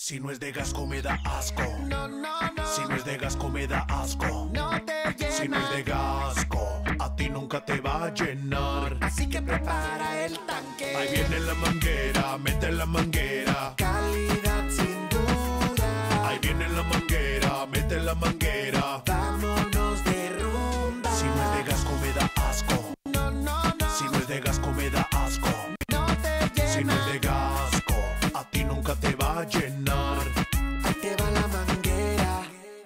Si no es de Gasco me da asco. No, no, no. Si no es de Gasco me da asco. No te llena. Si no es de Gasco, a ti nunca te va a llenar. Así que prepara el tanque. Ahí viene la manguera, mete la manguera. Calidad sin duda. Ahí viene la manguera, mete la manguera. Vámonos de rumba. Si no es de Gasco me da asco. No, no, no. Si no es de Gasco me da asco. No te llena. Si no es de Gasco, a ti nunca te va a llenar. Ahí te va la manguera.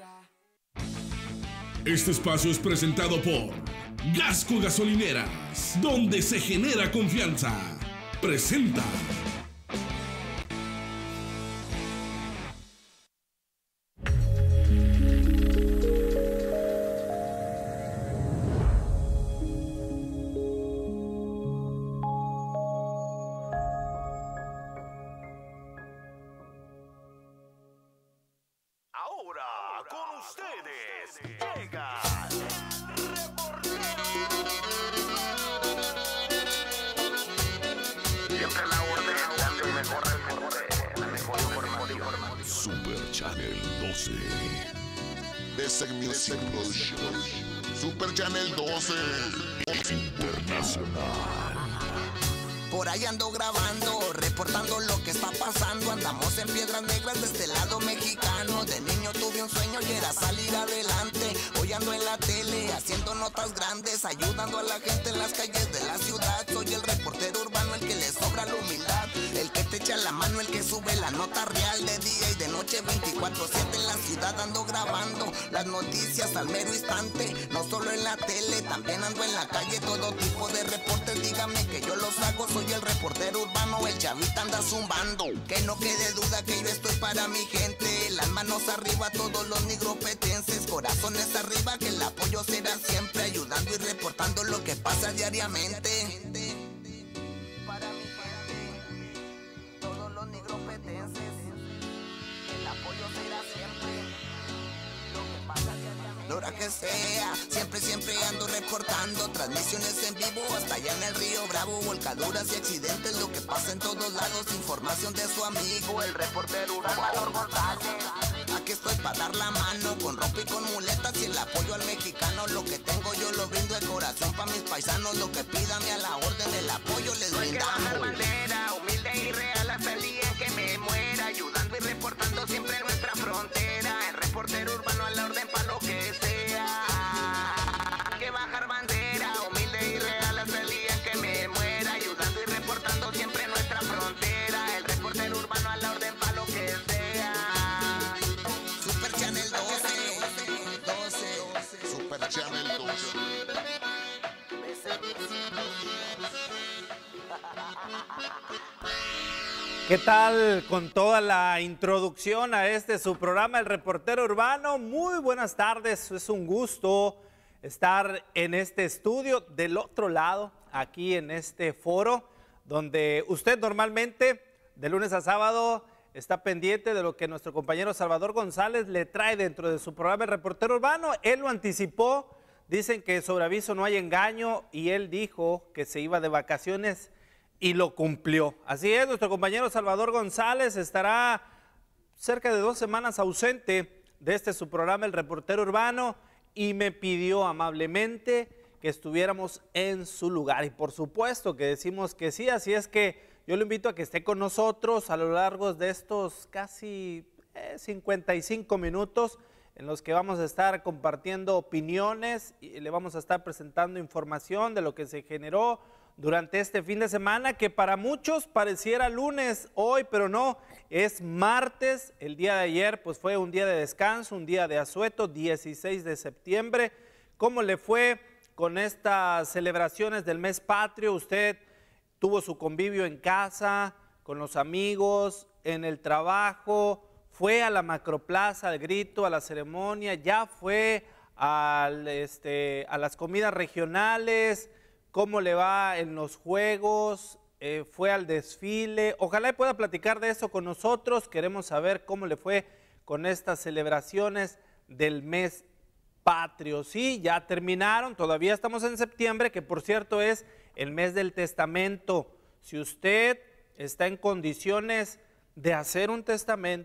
Este espacio es presentado por Gasco Gasolineras, donde se genera confianza. Presenta. Ahora con ustedes llega siempre la orden dando el mejor la mejor información. Super Channel 12. Basic Music Show. Super Channel 12. Internacional. Por ahí ando grabando, reportando lo que está pasando. Andamos en Piedras Negras de este lado mexicano. De niño tuve un sueño y era salir adelante. Hoy ando en la tele, haciendo notas grandes, ayudando a la gente en las calles de la ciudad. Soy el reportero urbano, el que le sobra la humildad, el que te echa la mano, el que sube la nota real. De día y de noche 24/7 en la ciudad ando grabando las noticias al mero instante. No solo en la tele, también ando en la calle. Todo tipo de reportes, dígame que yo los hago. Soy el reportero urbano, el chavita anda zumbando. Que no quede duda que yo estoy para mi gente. Las manos arriba todos los nigropetenses. Corazones arriba que el apoyo será siempre. Ayudando y reportando lo que pasa diariamente. Para mi gente, todos los nigropetenses. El apoyo será siempre. Lo que pasa diariamente. La hora que sea, siempre ando reportando. Transmisiones en vivo hasta allá en el Río Bravo. Volcaduras y accidentes, lo que pasa en todos lados. Información de su amigo, el reportero urbano González. Aquí estoy para dar la mano, con ropa y con muletas y el apoyo al mexicano. Lo que tengo yo lo brindo de corazón para mis paisanos. Lo que pídame a la orden, el apoyo les brindamos. Bandera, humilde y real hasta el día en que me muera. Ayudando y reportando siempre nuestra frontera. El reportero urbano a la orden para lo que sea. Que bajar bandera, humilde y real hasta el día en que me muera. Ayudando y reportando siempre nuestra frontera. El reportero urbano a la orden para lo que sea. Super Channel 12. Super Channel 12. ¿Qué tal con toda la introducción a su programa, El Reportero Urbano? Muy buenas tardes, es un gusto estar en este estudio del otro lado, aquí en este foro, donde usted normalmente de lunes a sábado está pendiente de lo que nuestro compañero Salvador González le trae dentro de su programa El Reportero Urbano. Él lo anticipó, dicen que sobre aviso no hay engaño y él dijo que se iba de vacaciones y lo cumplió. Así es, nuestro compañero Salvador González estará cerca de 2 semanas ausente de su programa El Reportero Urbano y me pidió amablemente que estuviéramos en su lugar y por supuesto que decimos que sí, así es que yo lo invito a que esté con nosotros a lo largo de estos casi 55 minutos en los que vamos a estar compartiendo opiniones y le vamos a estar presentando información de lo que se generó durante este fin de semana, que para muchos pareciera lunes hoy, pero no, es martes. El día de ayer pues fue un día de descanso, un día de asueto, 16 de septiembre. ¿Cómo le fue con estas celebraciones del mes patrio? Usted tuvo su convivio en casa, con los amigos, en el trabajo, fue a la Macroplaza, al grito, a la ceremonia, ya fue a las comidas regionales. ¿Cómo le va en los juegos? ¿Fue al desfile? Ojalá pueda platicar de eso con nosotros. Queremos saber cómo le fue con estas celebraciones del mes patrio. Sí, ya terminaron, todavía estamos en septiembre, que por cierto es el mes del testamento. Si usted está en condiciones de hacer un testamento,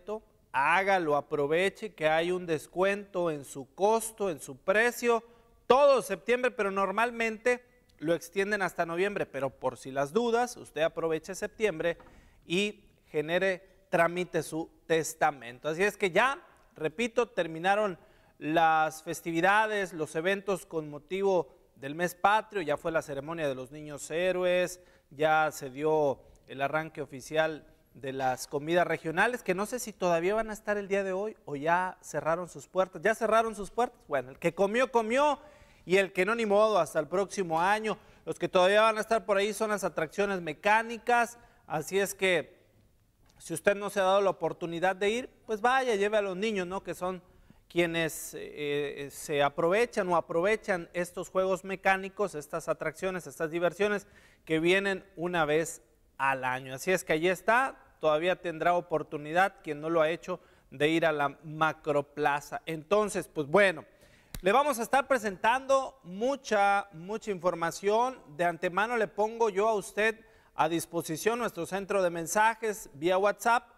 hágalo, aproveche que hay un descuento en su costo, en su precio, todo septiembre, pero normalmente lo extienden hasta noviembre, pero por si las dudas, usted aproveche septiembre y tramite su testamento. Así es que ya, repito, terminaron las festividades, los eventos con motivo del mes patrio, ya fue la ceremonia de los niños héroes, ya se dio el arranque oficial de las comidas regionales, que no sé si todavía van a estar el día de hoy o ya cerraron sus puertas. ¿Ya cerraron sus puertas? Bueno, el que comió, comió, y el que no, ni modo, hasta el próximo año. Los que todavía van a estar por ahí son las atracciones mecánicas, así es que si usted no se ha dado la oportunidad de ir, pues vaya, lleve a los niños, ¿no? Que son quienes se aprovechan o aprovechan estos juegos mecánicos, estas atracciones, estas diversiones que vienen una vez al año. Así es que allí está, todavía tendrá oportunidad, quien no lo ha hecho, de ir a la Macroplaza. Entonces, pues bueno, le vamos a estar presentando mucha información. De antemano le pongo yo a usted a disposición nuestro centro de mensajes vía WhatsApp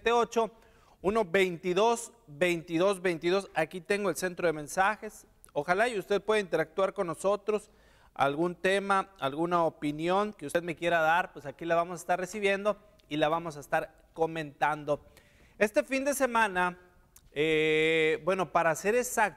878-122-2222. Aquí tengo el centro de mensajes. Ojalá y usted pueda interactuar con nosotros. Algún tema, alguna opinión que usted me quiera dar, pues aquí la vamos a estar recibiendo y la vamos a estar comentando. Este fin de semana, bueno, para ser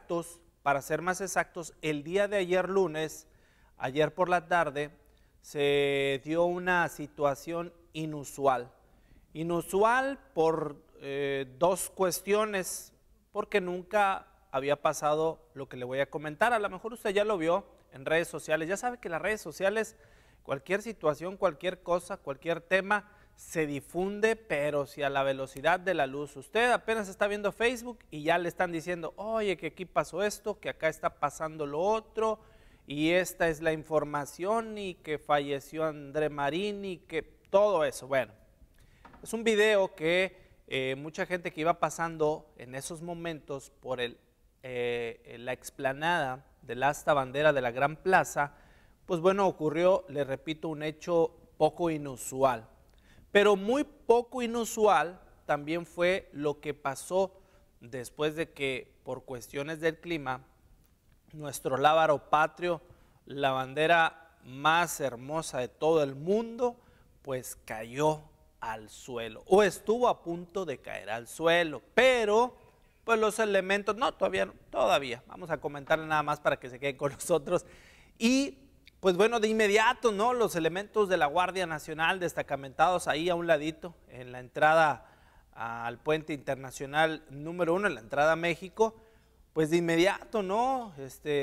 más exactos, el día de ayer lunes, ayer por la tarde, se dio una situación inusual. Inusual por dos cuestiones, porque nunca había pasado lo que le voy a comentar. A lo mejor usted ya lo vio en redes sociales. Ya sabe que las redes sociales, cualquier situación, cualquier cosa, cualquier tema, se difunde, pero si a la velocidad de la luz. Usted apenas está viendo Facebook y ya le están diciendo, oye, que aquí pasó esto, que acá está pasando lo otro, y esta es la información, y que falleció André Marín, y que todo eso. Bueno, es un video que mucha gente que iba pasando en esos momentos por la explanada del asta bandera de la Gran Plaza, pues bueno, ocurrió, le repito, un hecho poco inusual. Pero muy poco inusual también fue lo que pasó después de que, por cuestiones del clima, nuestro lábaro patrio, la bandera más hermosa de todo el mundo, pues cayó al suelo, o estuvo a punto de caer al suelo, pero pues los elementos, no, todavía, vamos a comentarle nada más para que se queden con nosotros. Y pues bueno, de inmediato, ¿no? Los elementos de la Guardia Nacional destacamentados ahí a un ladito, en la entrada al puente internacional número 1, en la entrada a México, pues de inmediato, ¿no?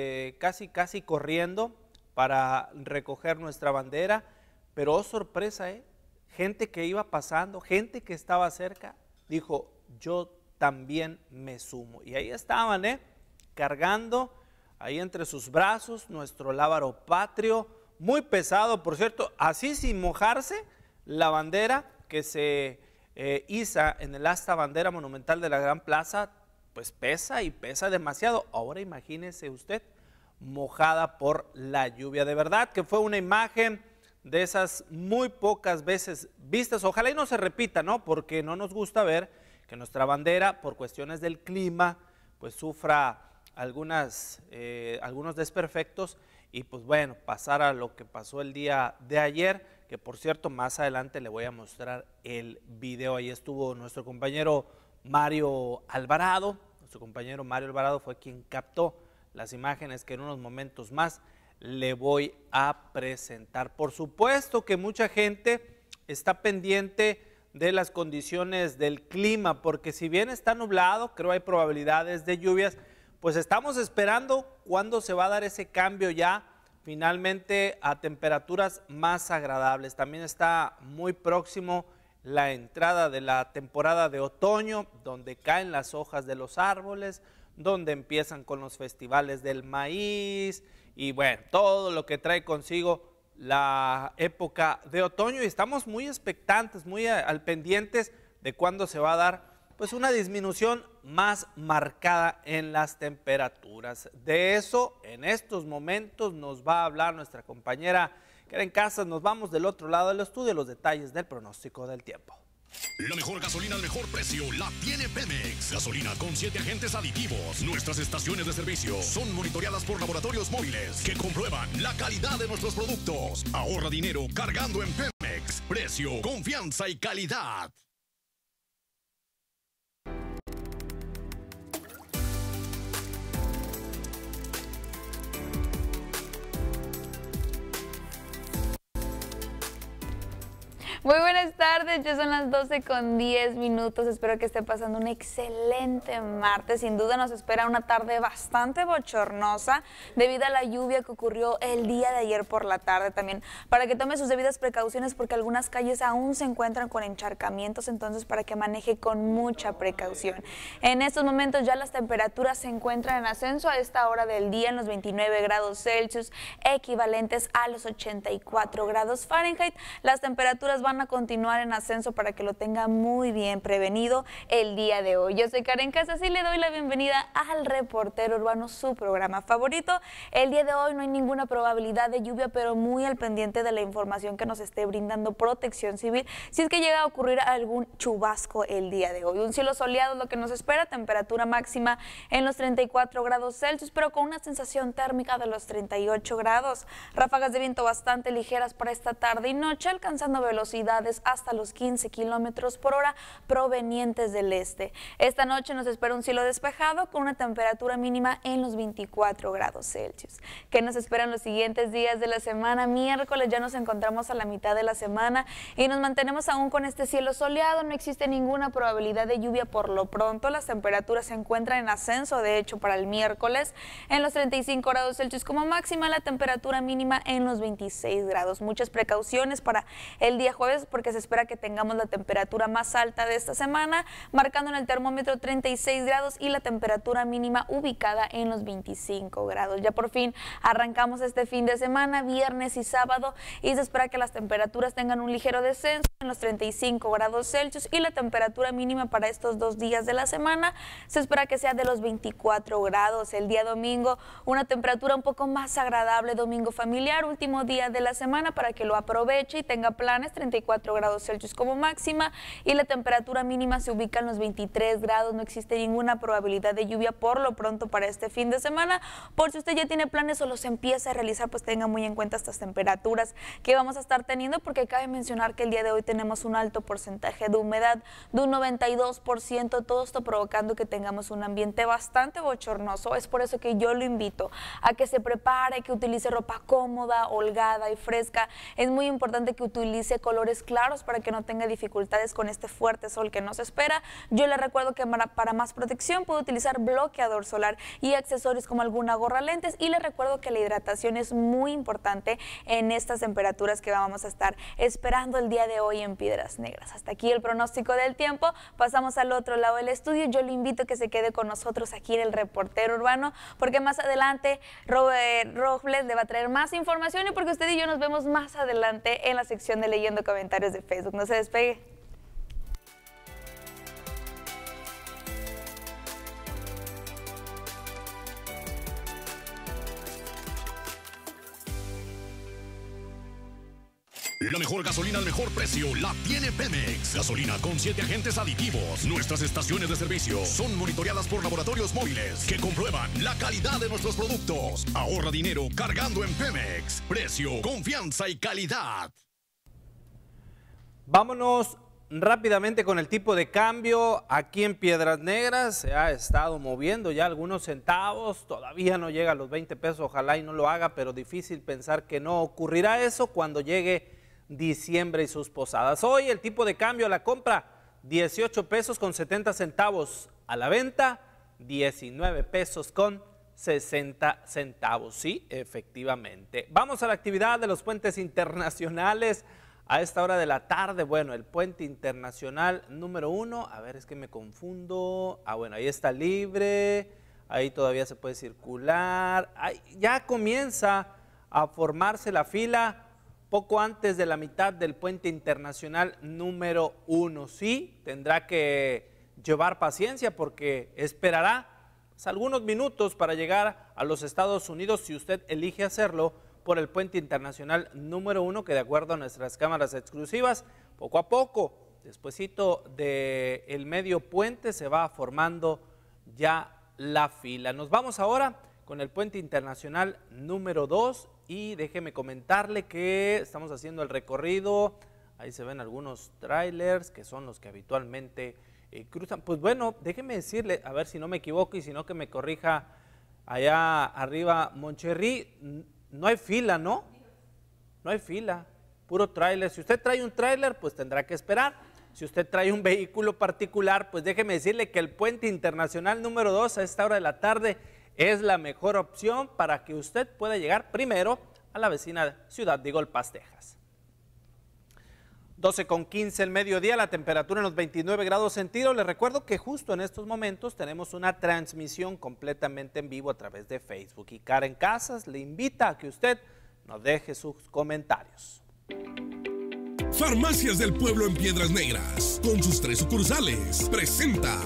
Casi corriendo para recoger nuestra bandera, pero oh sorpresa, gente que iba pasando, gente que estaba cerca, dijo, yo también me sumo. Y ahí estaban, cargando ahí entre sus brazos nuestro lábaro patrio, muy pesado, por cierto, así sin mojarse, la bandera que se iza en el asta bandera monumental de la Gran Plaza, pues pesa y pesa demasiado. Ahora imagínese usted, mojada por la lluvia. De verdad que fue una imagen de esas muy pocas veces vistas. Ojalá y no se repita, ¿no? Porque no nos gusta ver que nuestra bandera, por cuestiones del clima, pues sufra algunos desperfectos, y pues bueno, pasar a lo que pasó el día de ayer, que por cierto más adelante le voy a mostrar el video. Ahí estuvo nuestro compañero Mario Alvarado. Nuestro compañero Mario Alvarado fue quien captó las imágenes que en unos momentos más le voy a presentar. Por supuesto que mucha gente está pendiente de las condiciones del clima, porque si bien está nublado, creo hay probabilidades de lluvias, pues estamos esperando cuándo se va a dar ese cambio ya finalmente a temperaturas más agradables. También está muy próximo la entrada de la temporada de otoño, donde caen las hojas de los árboles, donde empiezan con los festivales del maíz y bueno, todo lo que trae consigo la época de otoño, y estamos muy expectantes, muy al pendientes de cuándo se va a dar pues una disminución más marcada en las temperaturas. De eso en estos momentos nos va a hablar nuestra compañera Karen Casas. Nos vamos del otro lado del estudio, los detalles del pronóstico del tiempo. La mejor gasolina al mejor precio la tiene Pemex. Gasolina con 7 agentes aditivos. Nuestras estaciones de servicio son monitoreadas por laboratorios móviles que comprueban la calidad de nuestros productos. Ahorra dinero cargando en Pemex. Precio, confianza y calidad. Muy buenas tardes, ya son las 12:10. Espero que esté pasando un excelente martes. Sin duda nos espera una tarde bastante bochornosa debido a la lluvia que ocurrió el día de ayer por la tarde. También para que tome sus debidas precauciones porque algunas calles aún se encuentran con encharcamientos, entonces para que maneje con mucha precaución. En estos momentos ya las temperaturas se encuentran en ascenso a esta hora del día en los 29 grados Celsius, equivalentes a los 84 grados Fahrenheit. Las temperaturas van a continuar en ascenso para que lo tenga muy bien prevenido el día de hoy. Yo soy Karen Casas y le doy la bienvenida al Reportero Urbano, su programa favorito. El día de hoy no hay ninguna probabilidad de lluvia, pero muy al pendiente de la información que nos esté brindando Protección Civil si es que llega a ocurrir algún chubasco el día de hoy. Un cielo soleado es lo que nos espera, temperatura máxima en los 34 grados Celsius, pero con una sensación térmica de los 38 grados. Ráfagas de viento bastante ligeras para esta tarde y noche, alcanzando velocidades hasta los 15 kilómetros por hora provenientes del este. Esta noche nos espera un cielo despejado con una temperatura mínima en los 24 grados Celsius. ¿Qué nos esperan los siguientes días de la semana? Miércoles ya nos encontramos a la mitad de la semana y nos mantenemos aún con este cielo soleado. No existe ninguna probabilidad de lluvia por lo pronto. Las temperaturas se encuentran en ascenso, de hecho, para el miércoles en los 35 grados Celsius como máxima, la temperatura mínima en los 26 grados. Muchas precauciones para el día jueves porque se espera que tengamos la temperatura más alta de esta semana, marcando en el termómetro 36 grados y la temperatura mínima ubicada en los 25 grados. Ya por fin arrancamos este fin de semana, viernes y sábado, y se espera que las temperaturas tengan un ligero descenso en los 35 grados Celsius y la temperatura mínima para estos 2 días de la semana se espera que sea de los 24 grados. El día domingo una temperatura un poco más agradable, domingo familiar, último día de la semana para que lo aproveche y tenga planes, 34 grados Celsius como máxima y la temperatura mínima se ubica en los 23 grados. No existe ninguna probabilidad de lluvia por lo pronto para este fin de semana. Por si usted ya tiene planes o los empieza a realizar, pues tenga muy en cuenta estas temperaturas que vamos a estar teniendo, porque cabe mencionar que el día de hoy tenemos un alto porcentaje de humedad de un 92%, todo esto provocando que tengamos un ambiente bastante bochornoso. Es por eso que yo lo invito a que se prepare, que utilice ropa cómoda, holgada y fresca. Es muy importante que utilice colores claros para que no tenga dificultades con este fuerte sol que nos espera. Yo le recuerdo que para más protección puede utilizar bloqueador solar y accesorios como alguna gorra, lentes, y le recuerdo que la hidratación es muy importante en estas temperaturas que vamos a estar esperando el día de hoy en Piedras Negras. Hasta aquí el pronóstico del tiempo. Pasamos al otro lado del estudio. Yo le invito a que se quede con nosotros aquí en el Reportero Urbano, porque más adelante Robert Robles le va a traer más información y porque usted y yo nos vemos más adelante en la sección de Leyendo Comentarios de Facebook. No se despegue. La mejor gasolina al mejor precio la tiene Pemex. Gasolina con 7 agentes aditivos. Nuestras estaciones de servicio son monitoreadas por laboratorios móviles que comprueban la calidad de nuestros productos. Ahorra dinero cargando en Pemex. Precio, confianza y calidad. Vámonos rápidamente con el tipo de cambio. Aquí en Piedras Negras se ha estado moviendo ya algunos centavos, todavía no llega a los 20 pesos, ojalá y no lo haga, pero difícil pensar que no ocurrirá eso cuando llegue diciembre y sus posadas. Hoy el tipo de cambio a la compra 18 pesos con 70 centavos, a la venta 19 pesos con 60 centavos. Sí, efectivamente. Vamos a la actividad de los puentes internacionales a esta hora de la tarde. Bueno, el puente internacional número 1, a ver, es que me confundo. Bueno, ahí está libre, ahí todavía se puede circular. Ahí ya comienza a formarse la fila poco antes de la mitad del puente internacional número 1. Sí, tendrá que llevar paciencia porque esperará algunos minutos para llegar a los Estados Unidos si usted elige hacerlo por el puente internacional número 1, que de acuerdo a nuestras cámaras exclusivas, poco a poco despuesito del medio puente se va formando ya la fila. Nos vamos ahora con el puente internacional número 2 y déjeme comentarle que estamos haciendo el recorrido. Ahí se ven algunos trailers que son los que habitualmente cruzan. Pues bueno, déjeme decirle, a ver si no me equivoco y si no que me corrija allá arriba Moncherrí, no hay fila, ¿no? No hay fila, puro tráiler. Si usted trae un tráiler, pues tendrá que esperar. Si usted trae un vehículo particular, pues déjeme decirle que el puente internacional número 2 a esta hora de la tarde es la mejor opción para que usted pueda llegar primero a la vecina ciudad de Eagle Pass, Texas. 12:15 el mediodía, la temperatura en los 29 grados centígrados. Les recuerdo que justo en estos momentos tenemos una transmisión completamente en vivo a través de Facebook. Y Karen Casas le invita a que usted nos deje sus comentarios. Farmacias del Pueblo en Piedras Negras, con sus 3 sucursales, presenta.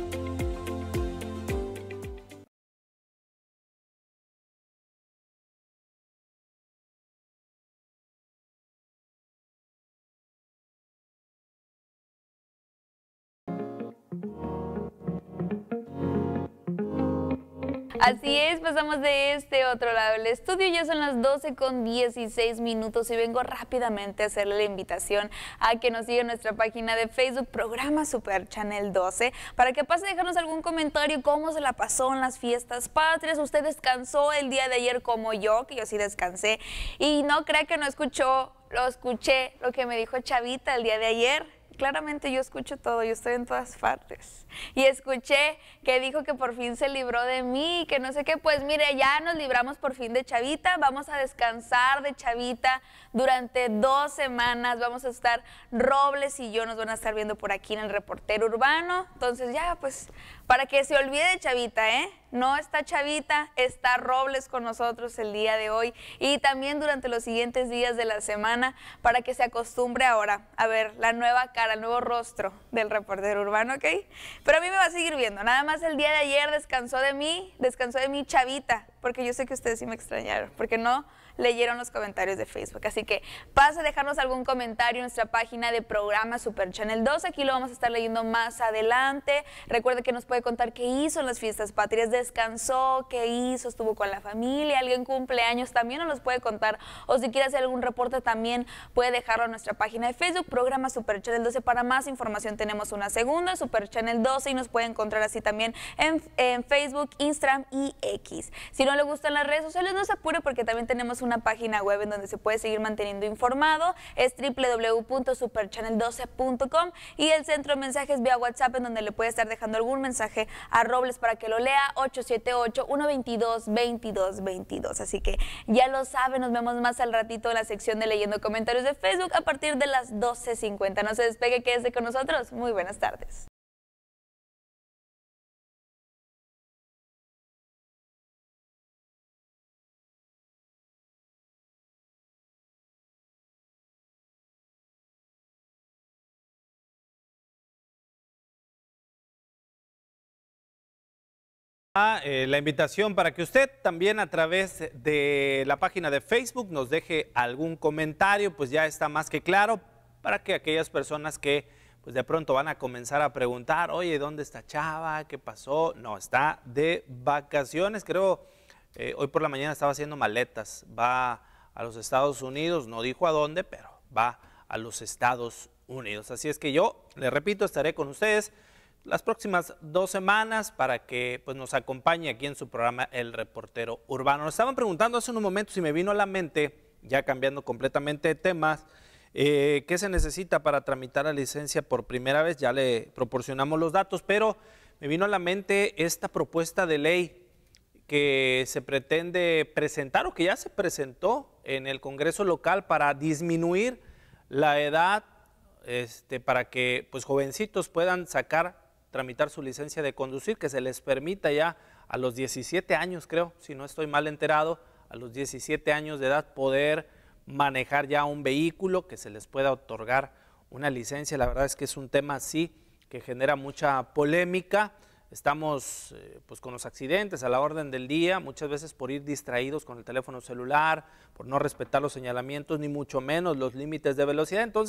Así es, pasamos de este otro lado del estudio, ya son las 12:16 y vengo rápidamente a hacerle la invitación a que nos siga en nuestra página de Facebook, Programa Super Channel 12, para que pase a dejarnos algún comentario, cómo se la pasó en las fiestas patrias. Usted descansó el día de ayer como yo, que yo sí descansé, y no crea que no escuché lo que me dijo Chavita el día de ayer. Claramente yo escucho todo, yo estoy en todas partes. Y escuché que dijo que por fin se libró de mí, que no sé qué. Pues mire, ya nos libramos por fin de Chavita. Vamos a descansar de Chavita durante 2 semanas. Vamos a estar, Robles y yo nos van a estar viendo por aquí en el Reportero Urbano. Entonces ya, pues, para que se olvide de Chavita, ¿eh? No está Chavita, está Robles con nosotros el día de hoy y también durante los siguientes días de la semana, para que se acostumbre ahora a ver la nueva cara, el nuevo rostro del Reportero Urbano, ¿ok? Pero a mí me va a seguir viendo. Nada más el día de ayer descansó de mí Chavita, porque yo sé que ustedes sí me extrañaron, porque no leyeron los comentarios de Facebook. Así que pase a dejarnos algún comentario en nuestra página de Programa Super Channel 2. Aquí lo vamos a estar leyendo más adelante. Recuerde que nos puede contar qué hizo en las fiestas patrias, descansó, qué hizo, estuvo con la familia, alguien cumpleaños, también nos los puede contar. O si quiere hacer algún reporte, también puede dejarlo en nuestra página de Facebook, Programa Super Channel 12. Para más información tenemos una segunda, Super Channel 12, y nos puede encontrar así también en Facebook, Instagram y X. Si no le gustan las redes sociales, no se apure, porque también tenemos una página web en donde se puede seguir manteniendo informado, es www.superchannel12.com, y el centro de mensajes vía WhatsApp, en donde le puede estar dejando algún mensaje a Robles para que lo lea, 878-122-2222. Así que ya lo saben, nos vemos más al ratito en la sección de leyendo comentarios de Facebook a partir de las 12:50. No se despegue, quédese con nosotros. Muy buenas tardes. La invitación para que usted también a través de la página de Facebook nos deje algún comentario, pues ya está más que claro, para que aquellas personas que pues de pronto van a comenzar a preguntar, oye, ¿dónde está Chava? ¿Qué pasó? No, está de vacaciones, creo, hoy por la mañana estaba haciendo maletas, va a los Estados Unidos, no dijo a dónde, pero va a los Estados Unidos. Así es que yo, le repito, estaré con ustedes las próximas 2 semanas para que pues, nos acompañe aquí en su programa El Reportero Urbano. Nos estaban preguntando hace unos momentos y me vino a la mente, ya cambiando completamente de temas, ¿qué se necesita para tramitar la licencia por primera vez? Ya le proporcionamos los datos, pero me vino a la mente esta propuesta de ley que se pretende presentar o que ya se presentó en el Congreso local para disminuir la edad para que pues, jovencitos puedan tramitar su licencia de conducir, que se les permita ya a los 17 años, creo, si no estoy mal enterado, a los 17 años de edad poder manejar ya un vehículo, que se les pueda otorgar una licencia. La verdad es que es un tema así que genera mucha polémica. Estamos pues con los accidentes a la orden del día, muchas veces por ir distraídos con el teléfono celular, por no respetar los señalamientos, ni mucho menos los límites de velocidad. Entonces,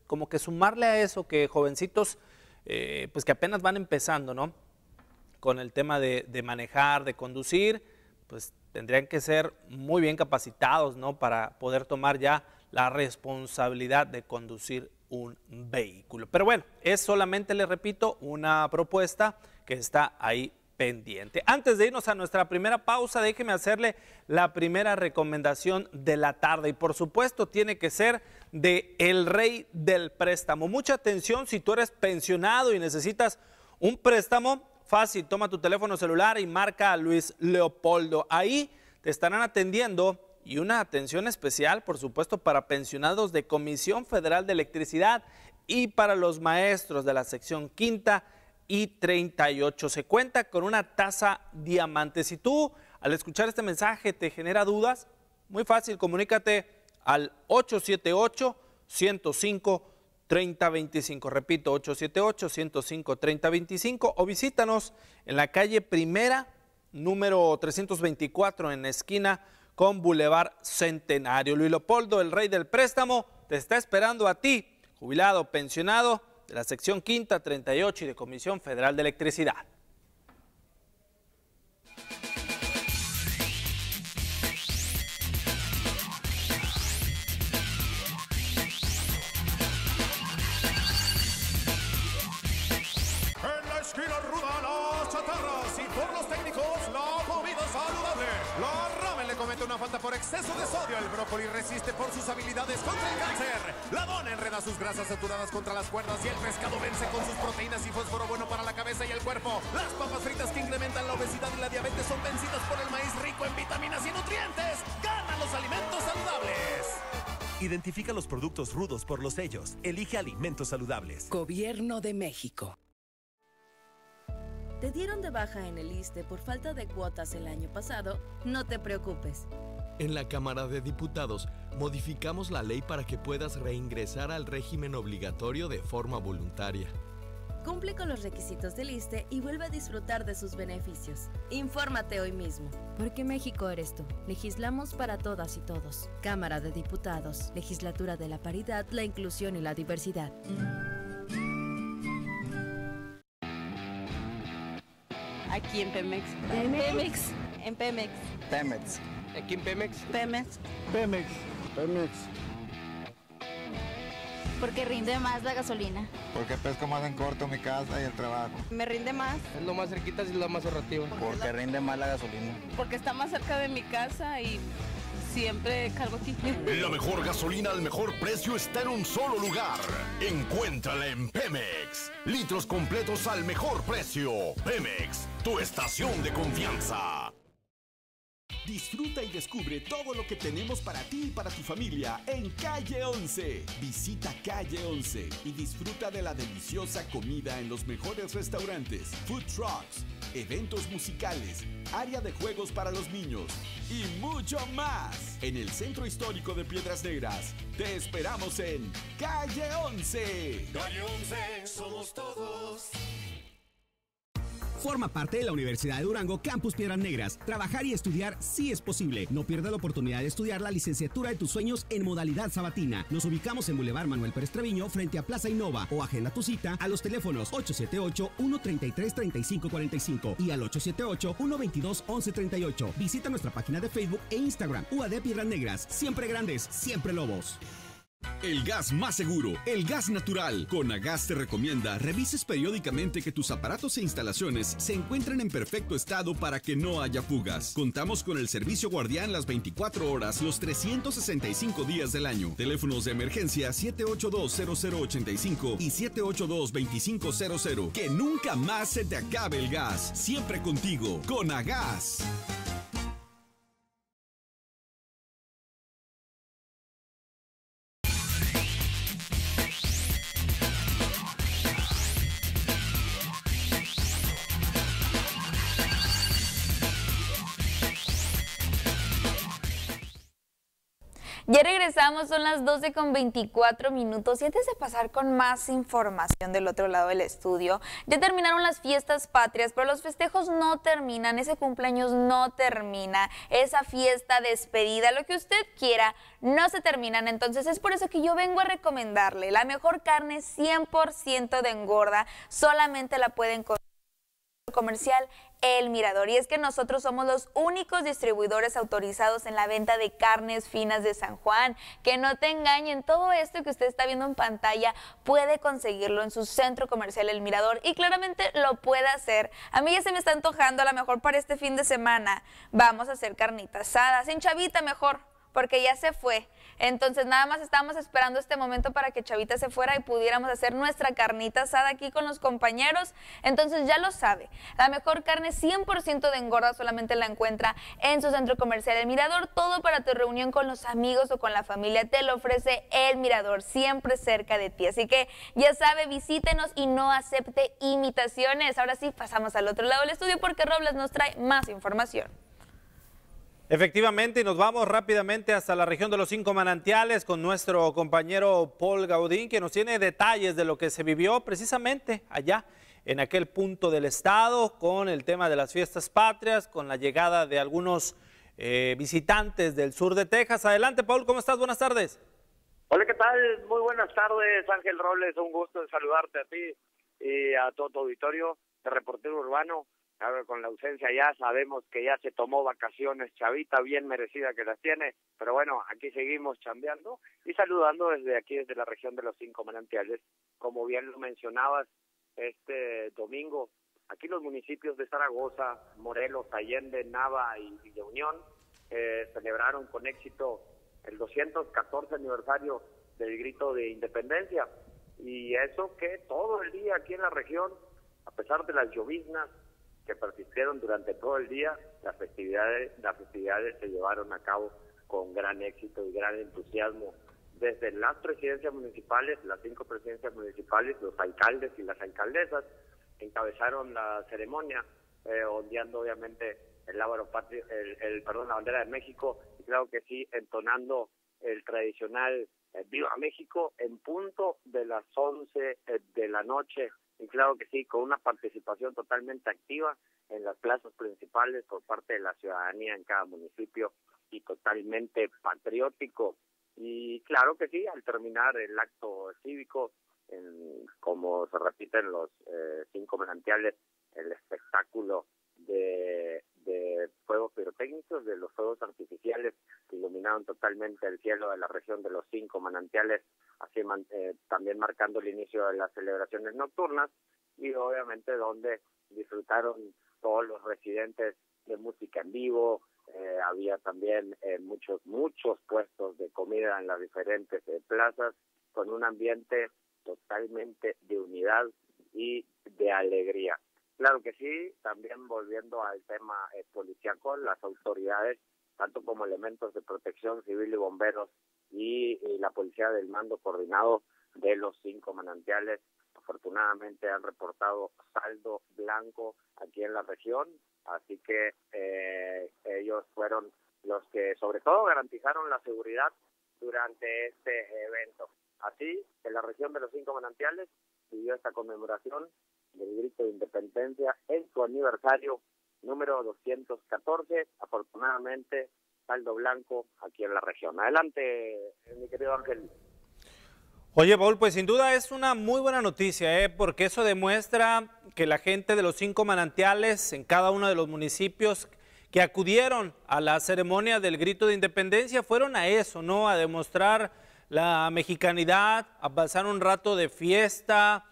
como que sumarle a eso que jovencitos, pues que apenas van empezando, ¿no? Con el tema de manejar, de conducir, pues tendrían que ser muy bien capacitados, ¿no? Para poder tomar ya la responsabilidad de conducir un vehículo. Pero bueno, es solamente, les repito, una propuesta que está ahí pendiente. Antes de irnos a nuestra primera pausa, déjeme hacerle la primera recomendación de la tarde y por supuesto tiene que ser de El Rey del Préstamo. Mucha atención si tú eres pensionado y necesitas un préstamo. Fácil, toma tu teléfono celular y marca a Luis Leopoldo. Ahí te estarán atendiendo y una atención especial, por supuesto, para pensionados de Comisión Federal de Electricidad y para los maestros de la sección 5ª y 38. Se cuenta con una tasa diamante. Si tú, al escuchar este mensaje, te genera dudas, muy fácil, comunícate al 878-105-3025. Repito, 878-105-3025 o visítanos en la calle Primera, número 324, en esquina con Boulevard Centenario. Luis Leopoldo, el Rey del Préstamo, te está esperando a ti, jubilado, pensionado de la sección 5ª, 38 y de Comisión Federal de Electricidad. En la esquina ruda, las chatarras y por los técnicos, la comida saludable. La ramen le comete una falta por exceso de sodio. El brócoli resiste por sus habilidades contra el cáncer. La dona enreda sus grasas saturadas contra las cuerdas y el pescado vence con sus proteínas y fósforo bueno para la cabeza y el cuerpo. Las papas fritas que incrementan la obesidad y la diabetes son vencidas por el maíz rico en vitaminas y nutrientes. ¡Ganan los alimentos saludables! Identifica los productos rudos por los sellos. Elige alimentos saludables. Gobierno de México. ¿Te dieron de baja en el ISSSTE por falta de cuotas el año pasado? No te preocupes. En la Cámara de Diputados modificamos la ley para que puedas reingresar al régimen obligatorio de forma voluntaria. Cumple con los requisitos del ISSSTE y vuelve a disfrutar de sus beneficios. Infórmate hoy mismo. Porque México eres tú. Legislamos para todas y todos. Cámara de Diputados. Legislatura de la Paridad, la Inclusión y la Diversidad. Aquí en Pemex. Pemex. En Pemex. Pemex. Aquí en Pemex. Pemex. Pemex. Pemex. Porque rinde más la gasolina. Porque pesco más en corto mi casa y el trabajo. Me rinde más. Es lo más cerquita y lo más ahorrativo. Porque rinde más la gasolina. Porque está más cerca de mi casa y siempre cargo aquí. La mejor gasolina al mejor precio está en un solo lugar. Encuéntrala en Pemex. Litros completos al mejor precio. Pemex, tu estación de confianza. Disfruta y descubre todo lo que tenemos para ti y para tu familia en Calle 11. Visita Calle 11 y disfruta de la deliciosa comida en los mejores restaurantes, food trucks, eventos musicales, área de juegos para los niños y mucho más. En el Centro Histórico de Piedras Negras, te esperamos en Calle 11. Calle 11, somos todos. Forma parte de la Universidad de Durango Campus Piedras Negras. Trabajar y estudiar sí es posible. No pierdas la oportunidad de estudiar la licenciatura de tus sueños en modalidad sabatina. Nos ubicamos en Boulevard Manuel Pérez Treviño frente a Plaza Innova o agenda tu cita a los teléfonos 878-133-3545 y al 878-122-1138. Visita nuestra página de Facebook e Instagram UAD Piedras Negras. Siempre grandes, siempre lobos. El gas más seguro, el gas natural. Conagas te recomienda revises periódicamente que tus aparatos e instalaciones se encuentren en perfecto estado para que no haya fugas. Contamos con el servicio guardián las 24 horas, los 365 días del año. Teléfonos de emergencia 782-0085 y 782-2500. Que nunca más se te acabe el gas. Siempre contigo, Conagas. Ya regresamos, son las 12:24 y antes de pasar con más información del otro lado del estudio, ya terminaron las fiestas patrias, pero los festejos no terminan, ese cumpleaños no termina, esa fiesta despedida, lo que usted quiera, no se terminan. Entonces es por eso que yo vengo a recomendarle la mejor carne 100% de engorda, solamente la pueden encontrar en el comercial El Mirador, y es que nosotros somos los únicos distribuidores autorizados en la venta de carnes finas de San Juan. Que no te engañen, todo esto que usted está viendo en pantalla puede conseguirlo en su centro comercial El Mirador, y claramente lo puede hacer. A mí ya se me está antojando, a lo mejor para este fin de semana vamos a hacer carnita asada, sin Chavita mejor, porque ya se fue. Entonces nada más estábamos esperando este momento para que Chavita se fuera y pudiéramos hacer nuestra carnita asada aquí con los compañeros. Entonces ya lo sabe, la mejor carne 100% de engorda solamente la encuentra en su centro comercial El Mirador. Todo para tu reunión con los amigos o con la familia te lo ofrece El Mirador, siempre cerca de ti. Así que ya sabe, visítenos y no acepte imitaciones. Ahora sí, pasamos al otro lado del estudio porque Robles nos trae más información. Efectivamente, y nos vamos rápidamente hasta la región de los 5 manantiales con nuestro compañero Paul Gaudín, que nos tiene detalles de lo que se vivió precisamente allá en aquel punto del estado con el tema de las fiestas patrias, con la llegada de algunos visitantes del sur de Texas. Adelante, Paul, ¿cómo estás? Buenas tardes. Hola, ¿qué tal? Muy buenas tardes, Ángel Robles, un gusto de saludarte a ti y a todo tu auditorio de Reportero Urbano. Ahora con la ausencia ya sabemos que ya se tomó vacaciones Chavita, bien merecida que las tiene, pero bueno, aquí seguimos chambeando y saludando desde aquí, desde la región de los 5 manantiales. Como bien lo mencionabas, este domingo, aquí los municipios de Zaragoza, Morelos, Allende, Nava y Villa Unión celebraron con éxito el 214 aniversario del Grito de Independencia, y eso que todo el día aquí en la región, a pesar de las lloviznas que persistieron durante todo el día, las festividades se llevaron a cabo con gran éxito y gran entusiasmo. Desde las presidencias municipales, las 5 presidencias municipales, los alcaldes y las alcaldesas encabezaron la ceremonia, ondeando obviamente la bandera de México, y claro que sí, entonando el tradicional Viva México en punto de las 11 de la noche. Y claro que sí, con una participación totalmente activa en las plazas principales por parte de la ciudadanía en cada municipio y totalmente patriótico. Y claro que sí, al terminar el acto cívico, como se repite en los 5 manantiales, el espectáculo de fuegos pirotécnicos, de los fuegos artificiales que iluminaron totalmente el cielo de la región de los 5 manantiales, así también marcando el inicio de las celebraciones nocturnas, y obviamente donde disfrutaron todos los residentes de música en vivo. Había también muchos puestos de comida en las diferentes plazas, con un ambiente totalmente de unidad y de alegría. Claro que sí, también volviendo al tema policíaco, las autoridades, tanto como elementos de protección civil y bomberos y la policía del mando coordinado de los 5 manantiales, afortunadamente han reportado saldo blanco aquí en la región, así que ellos fueron los que sobre todo garantizaron la seguridad durante este evento. Así, en la región de los 5 manantiales vivió esta conmemoración del Grito de Independencia en su aniversario número 214, afortunadamente saldo blanco aquí en la región. Adelante, mi querido Ángel. Oye, Paul, pues sin duda es una muy buena noticia, porque eso demuestra que la gente de los 5 manantiales en cada uno de los municipios que acudieron a la ceremonia del Grito de Independencia fueron a eso, ¿no? A demostrar la mexicanidad, a pasar un rato de fiesta,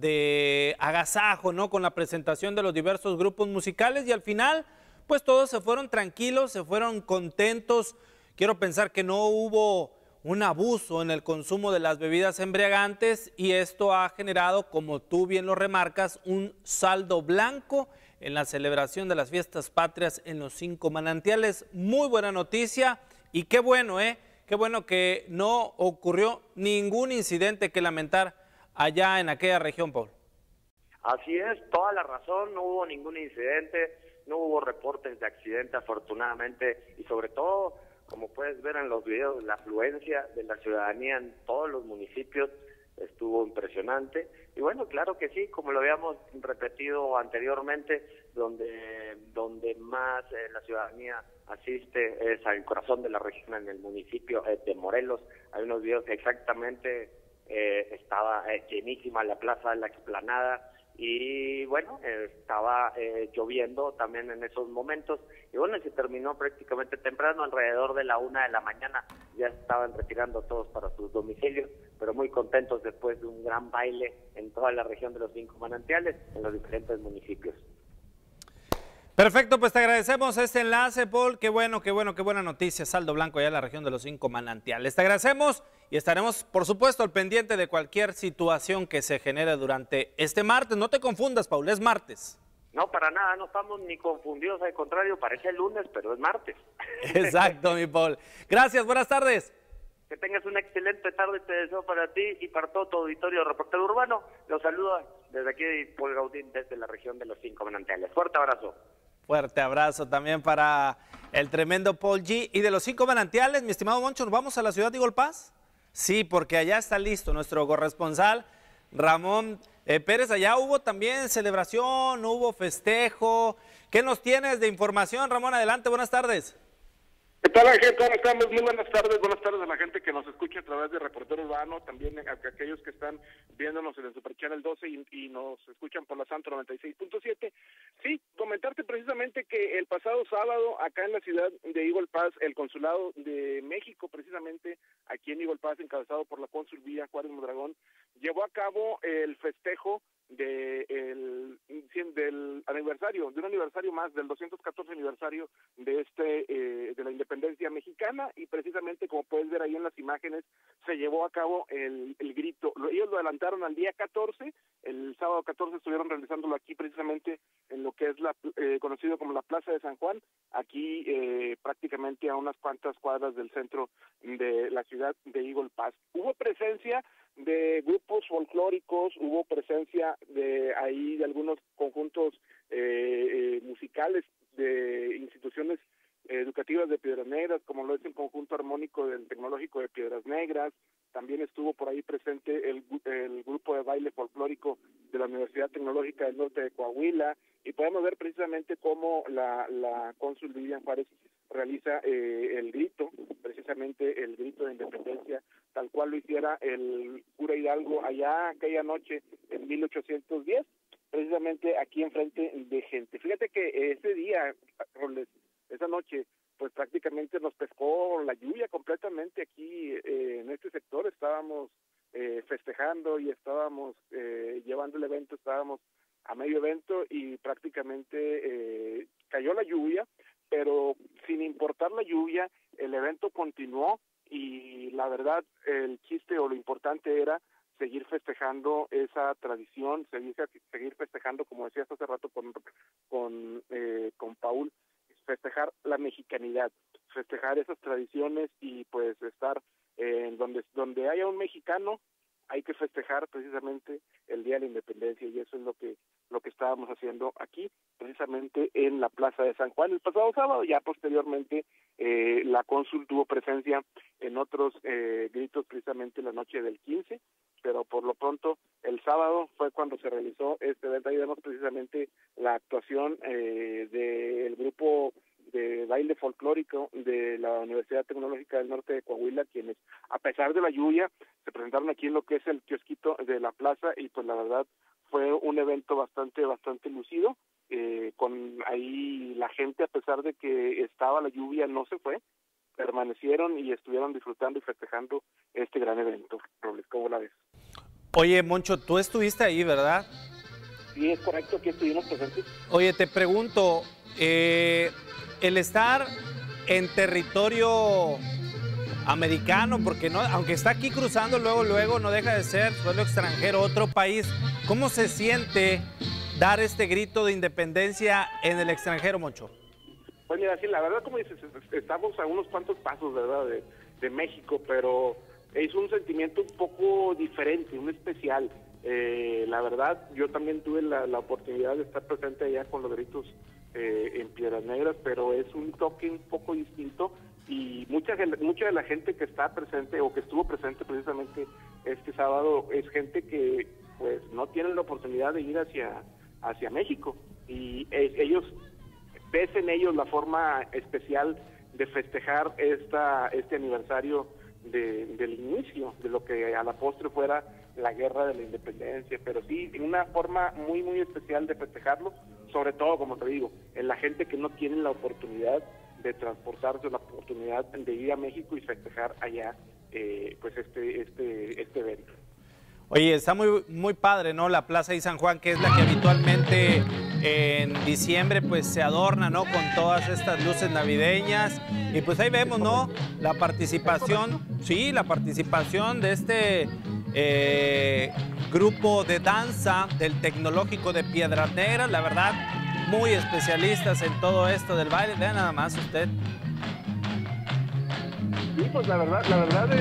de agasajo, ¿no? Con la presentación de los diversos grupos musicales, y al final, pues todos se fueron tranquilos, se fueron contentos. Quiero pensar que no hubo un abuso en el consumo de las bebidas embriagantes, y esto ha generado, como tú bien lo remarcas, un saldo blanco en la celebración de las fiestas patrias en los 5 manantiales. Muy buena noticia, y qué bueno, qué bueno que no ocurrió ningún incidente que lamentar allá en aquella región, Paul. Así es, toda la razón, no hubo ningún incidente, no hubo reportes de accidente afortunadamente, y sobre todo como puedes ver en los videos, la afluencia de la ciudadanía en todos los municipios estuvo impresionante. Y bueno, claro que sí, como lo habíamos repetido anteriormente, donde más la ciudadanía asiste es al corazón de la región, en el municipio de Morelos. Hay unos videos que exactamente estaba llenísima la plaza de la Explanada, y bueno, estaba lloviendo también en esos momentos, y bueno, se terminó prácticamente temprano, alrededor de la 1 de la mañana, ya estaban retirando todos para sus domicilios, pero muy contentos después de un gran baile en toda la región de los 5 manantiales, en los diferentes municipios. Perfecto, pues te agradecemos este enlace, Paul. Qué buena noticia. Saldo blanco allá en la región de los 5 manantiales. Te agradecemos y estaremos, por supuesto, al pendiente de cualquier situación que se genere durante este martes. No te confundas, Paul, es martes. No, para nada, no estamos ni confundidos, al contrario, parece lunes, pero es martes. Exacto, mi Paul. Gracias, buenas tardes. Que tengas una excelente tarde, te deseo para ti y para todo tu auditorio Reportero Urbano. Los saludo desde aquí, Paul Gaudín, desde la región de los 5 manantiales. Fuerte abrazo. Fuerte abrazo también para el tremendo Paul G. Y de los 5 manantiales, mi estimado Moncho, ¿nos vamos a la ciudad de Eagle Pass? Sí, porque allá está listo nuestro corresponsal Ramón Pérez. Allá hubo también celebración, hubo festejo. ¿Qué nos tienes de información, Ramón? Adelante, buenas tardes. ¿Qué tal, Ángel? ¿Cómo estamos? Muy buenas tardes a la gente que nos escucha a través de Reportero Urbano, también a aquellos que están viéndonos en el Super Channel 12 y nos escuchan por la Santo 96.7. Sí, comentarte precisamente que el pasado sábado, acá en la ciudad de Eagle Pass, el Consulado de México, precisamente aquí en Eagle Pass, encabezado por la cónsul Villa Juárez Mondragón, llevó a cabo el festejo del aniversario, de un aniversario más, del 214 aniversario de la independencia mexicana, y precisamente, como puedes ver ahí en las imágenes, se llevó a cabo el grito. Ellos lo adelantaron al día 14, el sábado 14 estuvieron realizándolo aquí precisamente en lo que es conocido como la Plaza de San Juan, aquí prácticamente a unas cuantas cuadras del centro de la ciudad de Eagle Pass. Hubo presencia de grupos folclóricos, hubo presencia de algunos conjuntos musicales de instituciones educativas de Piedras Negras, como lo es el conjunto armónico del Tecnológico de Piedras Negras. También estuvo por ahí presente el grupo de baile folclórico de la Universidad Tecnológica del Norte de Coahuila, y podemos ver precisamente cómo la cónsul Vivian Juárez realiza el grito, precisamente el grito de independencia, tal cual lo hiciera el cura Hidalgo allá aquella noche en 1810, precisamente aquí enfrente de gente. Fíjate que ese día, esa noche, pues prácticamente nos pescó la lluvia completamente aquí en este sector. Estábamos festejando y estábamos llevando el evento, estábamos a medio evento y prácticamente cayó la lluvia, pero sin importar la lluvia, el evento continuó, y la verdad, el chiste o lo importante era seguir festejando esa tradición, seguir festejando, como decías hace rato con Paul, festejar la mexicanidad, festejar esas tradiciones, y pues estar en donde haya un mexicano, hay que festejar precisamente el Día de la Independencia, y eso es lo que estábamos haciendo aquí, precisamente en la Plaza de San Juan el pasado sábado. Ya posteriormente la cónsul tuvo presencia en otros gritos, precisamente la noche del 15, pero por lo pronto el sábado fue cuando se realizó este evento. Ahí vemos precisamente la actuación del grupo de baile folclórico de la Universidad Tecnológica del Norte de Coahuila, quienes, a pesar de la lluvia, se presentaron aquí en lo que es el kiosquito de la plaza, y pues la verdad fue un evento bastante lucido, con ahí la gente, a pesar de que estaba la lluvia, no se fue, permanecieron y estuvieron disfrutando y festejando este gran evento. Robles, ¿cómo la ves? Oye, Moncho, tú estuviste ahí, ¿verdad? Sí, es correcto, aquí estuvimos presentes. Oye, te pregunto, el estar en territorio americano, porque no, aunque está aquí cruzando luego no deja de ser suelo extranjero, otro país, ¿cómo se siente dar este grito de independencia en el extranjero, Moncho? Pues mira, sí, la verdad, como dices, estamos a unos cuantos pasos, ¿verdad?, de México, pero es un sentimiento un poco diferente, un especial. La verdad, yo también tuve la oportunidad de estar presente allá con los gritos en Piedras Negras, pero es un toque un poco distinto, y mucha de la gente que está presente o que estuvo presente precisamente este sábado es gente que pues no tiene la oportunidad de ir hacia México, y ellos ves en ellos la forma especial de festejar este aniversario del inicio de lo que a la postre fuera la guerra de la independencia, pero sí en una forma muy muy especial de festejarlo, sobre todo, como te digo, en la gente que no tiene la oportunidad de transportarse, la oportunidad de ir a México y festejar allá pues este evento. Oye, está muy padre, ¿no? La Plaza de San Juan, que es la que habitualmente en diciembre pues se adorna, ¿no? Con todas estas luces navideñas. Y pues ahí vemos, ¿no? La participación, sí, la participación de este grupo de danza del Tecnológico de Piedras Negras. La verdad, muy especialistas en todo esto del baile. Vean nada más usted. Sí, pues la verdad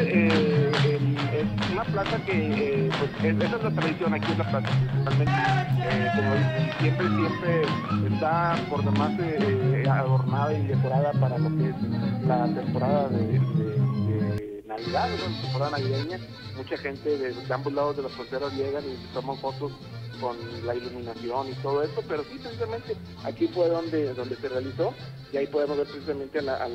es una plaza que, pues esa es la tradición aquí en la plaza, principalmente, como dicen, siempre está por demás adornada y decorada para lo que es la temporada de Navidad, ¿no? La temporada navideña. Mucha gente de ambos lados de las fronteras llegan y se toman fotos con la iluminación y todo esto, pero sí, precisamente aquí fue donde se realizó, y ahí podemos ver precisamente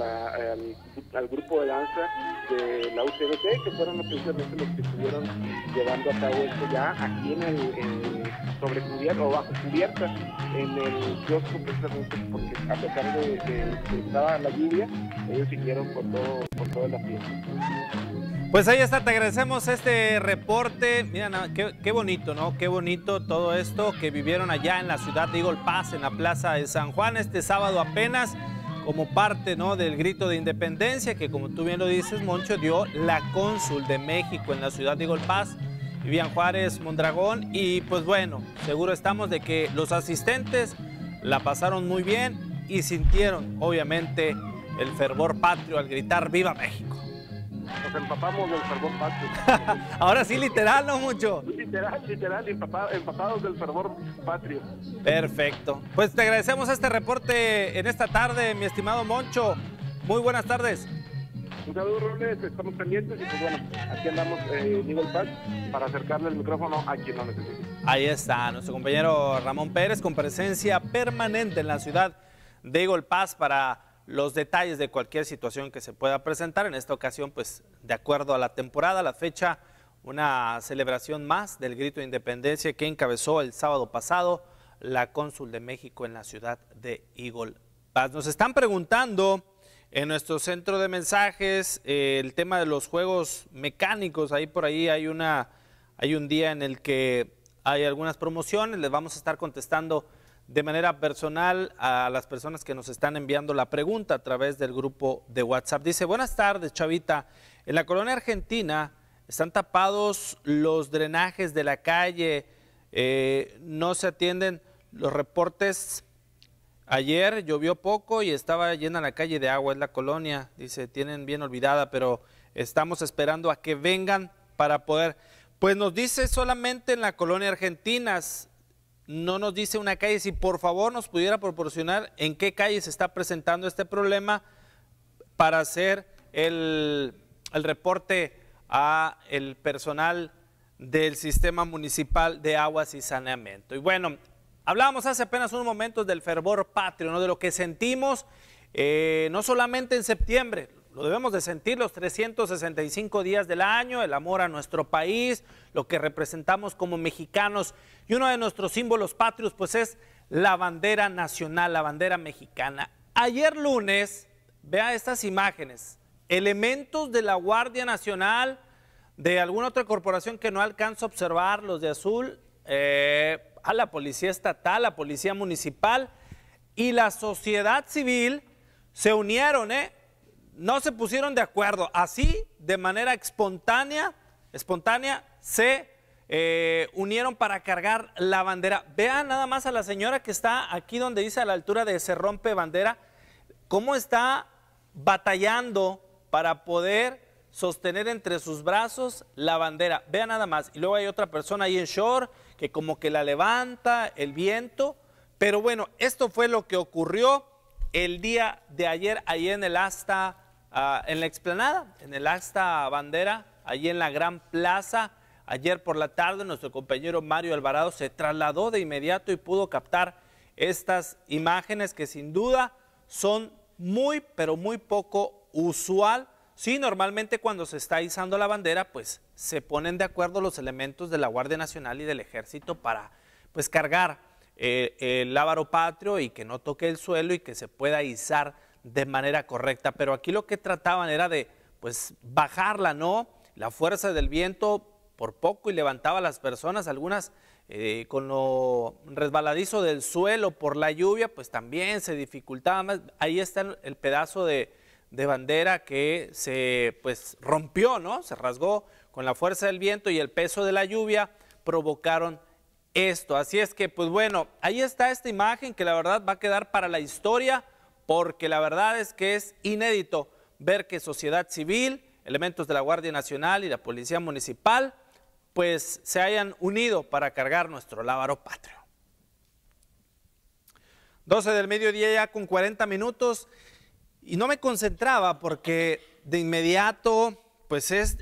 al grupo de danza de la UCBC, que fueron precisamente los que estuvieron llevando a cabo esto ya aquí sobre cubierta o bajo cubierta en el kiosco, precisamente porque a pesar de que estaba la lluvia, ellos siguieron por toda la fiesta. Pues ahí está, te agradecemos este reporte. Mira, qué bonito, ¿no? Qué bonito todo esto que vivieron allá en la ciudad de Eagle Pass, en la Plaza de San Juan, este sábado apenas, como parte, ¿no?, del grito de independencia que, como tú bien lo dices, Moncho, dio la cónsul de México en la ciudad de Eagle Pass, Vivian Juárez Mondragón. Y pues bueno, seguro estamos de que los asistentes la pasaron muy bien y sintieron, obviamente, el fervor patrio al gritar ¡Viva México! Nos empapamos del fervor patrio. Ahora sí, literal, ¿no, Mucho? Literal, empapados del fervor patrio. Perfecto. Pues te agradecemos este reporte en esta tarde, mi estimado Moncho. Muy buenas tardes. Un saludo, Robles, estamos pendientes y pues bueno, aquí andamos en Eagle Pass para acercarle el micrófono a quien lo necesite. Ahí está, nuestro compañero Ramón Pérez con presencia permanente en la ciudad de Eagle Pass para los detalles de cualquier situación que se pueda presentar. En esta ocasión, pues de acuerdo a la temporada, la fecha, una celebración más del grito de independencia que encabezó el sábado pasado la cónsul de México en la ciudad de Eagle Pass. Nos están preguntando en nuestro centro de mensajes el tema de los juegos mecánicos. Ahí por ahí hay un día en el que hay algunas promociones. Les vamos a estar contestando de manera personal a las personas que nos están enviando la pregunta a través del grupo de WhatsApp. Dice, buenas tardes, Chavita. En la colonia Argentina están tapados los drenajes de la calle, no se atienden los reportes. Ayer llovió poco y estaba llena la calle de agua, es la colonia. Dice, tienen bien olvidada, pero estamos esperando a que vengan para poder. Pues nos dice solamente en la colonia Argentinas. No nos dice una calle. Si por favor nos pudiera proporcionar en qué calle se está presentando este problema para hacer el reporte a el personal del Sistema Municipal de Aguas y Saneamiento. Y bueno, hablábamos hace apenas unos momentos del fervor patrio, ¿no?, de lo que sentimos no solamente en septiembre, lo debemos de sentir los 365 días del año, el amor a nuestro país, lo que representamos como mexicanos. Y uno de nuestros símbolos patrios pues es la bandera nacional, la bandera mexicana. Ayer lunes, vea estas imágenes, elementos de la Guardia Nacional, de alguna otra corporación que no alcanzo a observar, los de azul, a la Policía Estatal, la Policía Municipal y la sociedad civil se unieron, no se pusieron de acuerdo, así de manera espontánea se unieron para cargar la bandera. Vean nada más a la señora que está aquí donde dice a la altura de Se Rompe Bandera, cómo está batallando para poder sostener entre sus brazos la bandera. Vean nada más. Y luego hay otra persona ahí en short que como que la levanta el viento. Pero bueno, esto fue lo que ocurrió el día de ayer, ahí en el asta en la explanada, en el asta bandera, allí en la Gran Plaza. Ayer por la tarde nuestro compañero Mario Alvarado se trasladó de inmediato y pudo captar estas imágenes que sin duda son muy, pero muy poco usual. Sí, normalmente cuando se está izando la bandera, pues se ponen de acuerdo los elementos de la Guardia Nacional y del Ejército para pues cargar el lábaro patrio y que no toque el suelo y que se pueda izar de manera correcta. Pero aquí lo que trataban era de pues bajarla, ¿no? La fuerza del viento por poco y levantaba a las personas, algunas con lo resbaladizo del suelo por la lluvia, pues también se dificultaba más. Ahí está el pedazo de bandera que se pues rompió, ¿no? Se rasgó con la fuerza del viento y el peso de la lluvia provocaron esto. Así es que, pues bueno, ahí está esta imagen que la verdad va a quedar para la historia, porque la verdad es que es inédito ver que sociedad civil, elementos de la Guardia Nacional y la Policía Municipal, pues se hayan unido para cargar nuestro lábaro patrio. 12 del mediodía ya con 40 minutos y no me concentraba porque de inmediato pues es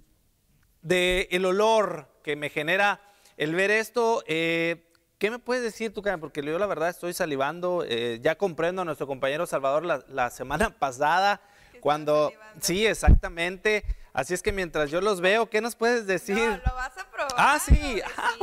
el olor que me genera el ver esto. ¿Qué me puedes decir tú, Karen? Porque yo la verdad estoy salivando, ya comprendo a nuestro compañero Salvador la semana pasada cuando... Sí, exactamente. Así es que mientras yo los veo, ¿qué nos puedes decir? No, lo vas a probar. Ah, sí.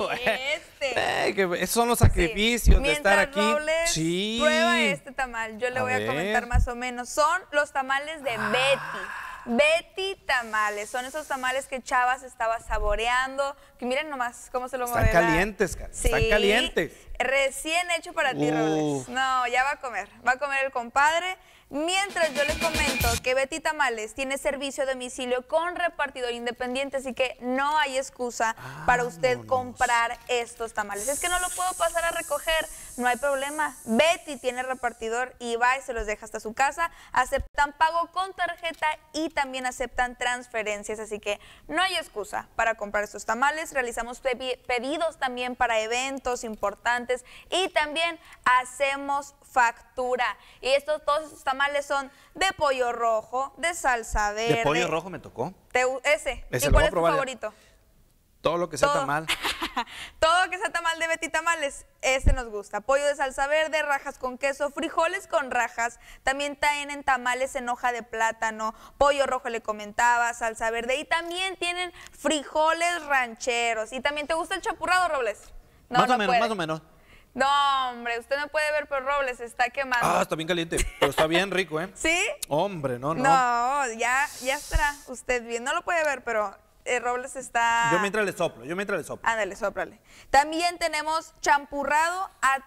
Que esos son los sacrificios de estar aquí. Robles, sí. Prueba este tamal. Yo le voy a comentar más o menos. Son los tamales de Betty. Betty Tamales. Son esos tamales que Chavas estaba saboreando. Que miren nomás cómo se lo mueve. Están calientes, Karen. Sí. Están calientes. Recién hecho para ti, Robles. No, ya va a comer. Va a comer el compadre. Mientras yo les comento que Betty Tamales tiene servicio a domicilio con repartidor independiente, así que no hay excusa para usted comprar estos tamales. Es que no lo puedo pasar a recoger, no hay problema. Betty tiene repartidor y va y se los deja hasta su casa. Aceptan pago con tarjeta y también aceptan transferencias, así que no hay excusa para comprar estos tamales. Realizamos pedidos también para eventos importantes y también hacemos factura. Y todos estos tamales son de pollo rojo, de salsa verde. De pollo rojo me tocó. Ese. ¿Y cuál es tu favorito? Todo lo que sea tamal. Todo lo que sea tamal de Betty Tamales, este nos gusta. Pollo de salsa verde, rajas con queso, frijoles con rajas. También tienen tamales en hoja de plátano, pollo rojo le comentaba, salsa verde. Y también tienen frijoles rancheros. ¿Y también te gusta el champurrado, Robles? No, más o menos. No, hombre, usted no puede ver, pero Robles está quemando. Ah, está bien caliente, pero está bien rico, ¿eh? ¿Sí? Hombre, no. No, ya estará usted bien. No lo puede ver, pero Robles está... Yo mientras le soplo. Ándale, sóplale. También tenemos champurrado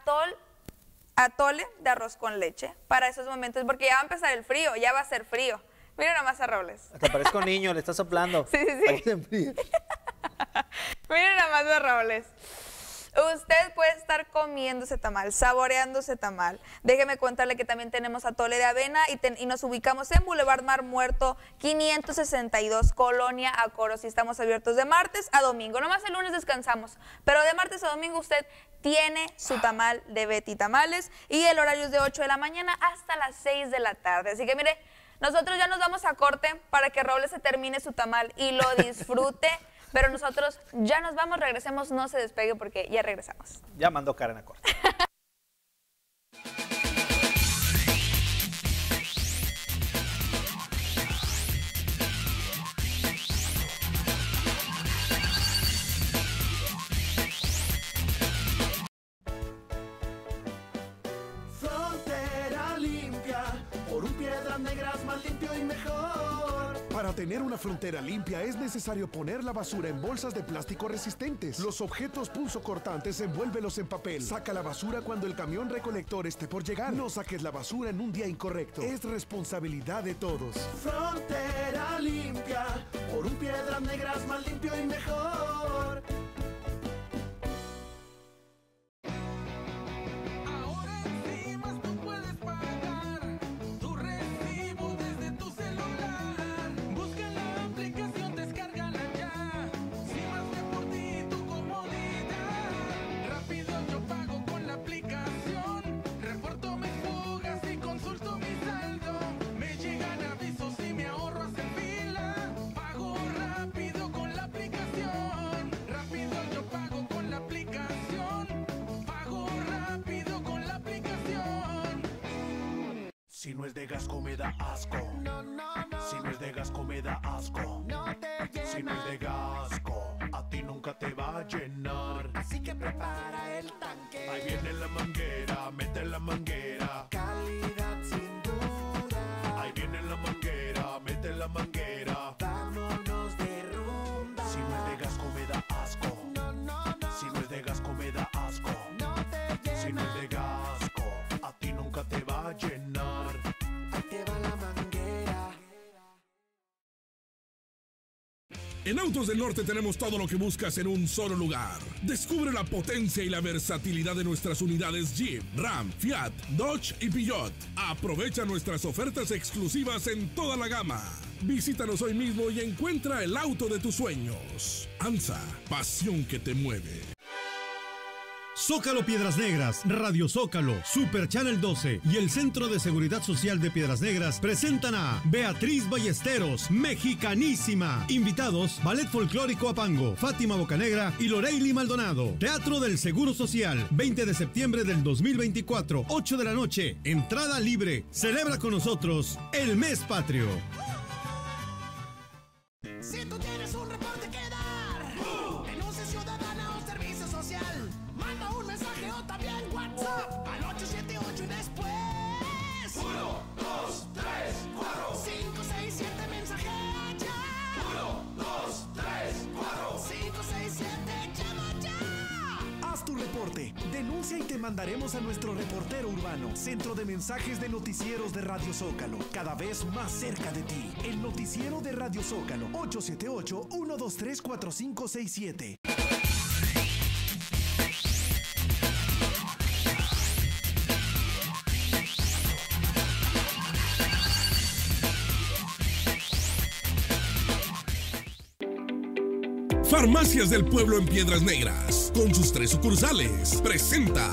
atole de arroz con leche para esos momentos, porque ya va a empezar el frío, ya va a ser frío. Mira nomás a Robles. Hasta parezco niño, le está soplando. Sí. Mira nomás a Robles. Usted puede estar comiendo ese tamal, saboreando ese tamal. Déjeme contarle que también tenemos atole de avena y nos ubicamos en Boulevard Mar Muerto 562, Colonia Acoros. Y estamos abiertos de martes a domingo. Nomás el lunes descansamos, pero de martes a domingo usted tiene su tamal de Betty Tamales y el horario es de 8 de la mañana hasta las 6 de la tarde. Así que mire, nosotros ya nos vamos a corte para que Robles se termine su tamal y lo disfrute. Pero nosotros ya nos vamos, regresemos, no se despegue porque ya regresamos. Ya mandó Karen a corte. Frontera limpia, por un Piedras Negras más limpio y mejor. Para tener una frontera limpia es necesario poner la basura en bolsas de plástico resistentes. Los objetos punzocortantes envuélvelos en papel. Saca la basura cuando el camión recolector esté por llegar. No saques la basura en un día incorrecto. Es responsabilidad de todos. Frontera limpia, por un Piedras Negras más limpio y mejor. Si no es de Gasco me da asco. Si no es de Gasco me da asco. Si no es de Gasco, a ti nunca te va a llenar. Así que prepara el tanque. Ahí viene la manguera, mete la manguera. Calidad sin duda. Ahí viene la manguera, mete la manguera. Vámonos de rumba. Si no es de Gasco me da asco. Si no es de Gasco me da asco. Si no es de Gasco, a ti nunca te va a llenar. Ahí te va la manguera. En Autos del Norte tenemos todo lo que buscas en un solo lugar. Descubre la potencia y la versatilidad de nuestras unidades Jeep, Ram, Fiat, Dodge y Peugeot. Aprovecha nuestras ofertas exclusivas en toda la gama. Visítanos hoy mismo y encuentra el auto de tus sueños. ANSA, pasión que te mueve. Zócalo Piedras Negras, Radio Zócalo, Super Channel 12 y el Centro de Seguridad Social de Piedras Negras presentan a Beatriz Ballesteros, Mexicanísima. Invitados, Ballet Folclórico Apango, Fátima Bocanegra y Loreily Maldonado. Teatro del Seguro Social, 20 de septiembre del 2024, 8 de la noche. Entrada libre. Celebra con nosotros el Mes Patrio. Si tú tienes un reporte que dar, denuncia ciudadana o servicio social, manda un mensaje o también WhatsApp al 878 y después 1, 2, 3, 4, 5, 6, 7 mensaje ya. 1, 2, 3, 4, 5, 6, 7, llama ya. Haz tu reporte, denuncia y te mandaremos a nuestro reportero urbano, Centro de Mensajes de Noticieros de Radio Zócalo, cada vez más cerca de ti. El noticiero de Radio Zócalo, 878-123-4567. Farmacias del Pueblo en Piedras Negras, con sus 3 sucursales, presenta.